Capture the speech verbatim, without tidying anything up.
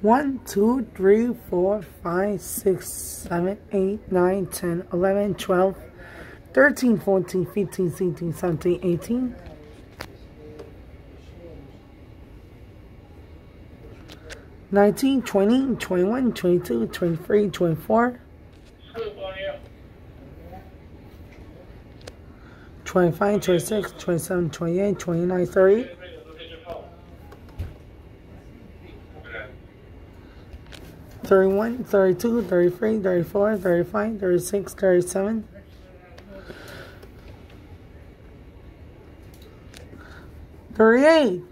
one, two, three, four, five, six, seven, eight, nine, ten, eleven, twelve, thirteen, fourteen, fifteen, sixteen, seventeen, eighteen. nineteen, twenty, twenty-one, twenty-two, twenty-three, twenty-four. twenty-five, twenty-six, twenty-seven, twenty-eight, twenty-nine, thirty. thirty-one, thirty-two, thirty-three, thirty-four, thirty-five, thirty-six, thirty-seven. thirty-eight.